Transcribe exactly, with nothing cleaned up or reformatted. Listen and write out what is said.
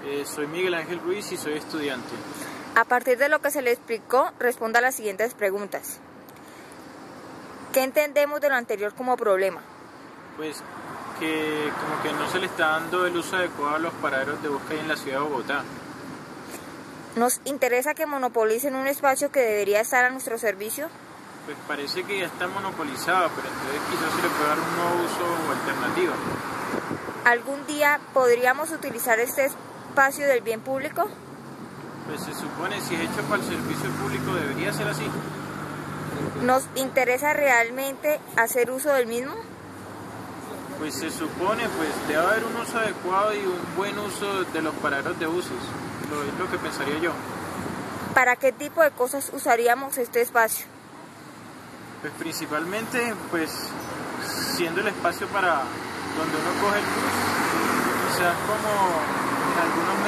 Eh, soy Miguel Ángel Ruiz y soy estudiante. A partir de lo que se le explicó, responda a las siguientes preguntas. ¿Qué entendemos de lo anterior como problema? Pues que como que no se le está dando el uso adecuado a los paraderos de bus que hay en la ciudad de Bogotá. ¿Nos interesa que monopolicen un espacio que debería estar a nuestro servicio? Pues parece que ya está monopolizado, pero entonces quizás se le puede dar un nuevo uso o alternativa. ¿Algún día podríamos utilizar este espacio del bien público? Pues se supone, si es hecho para el servicio público, debería ser así. ¿Nos interesa realmente hacer uso del mismo? Pues se supone, pues debe haber un uso adecuado y un buen uso de los paraderos de buses. Lo, es lo que pensaría yo. ¿Para qué tipo de cosas usaríamos este espacio? Pues principalmente, pues siendo el espacio para donde uno coge el bus, quizás como en algunos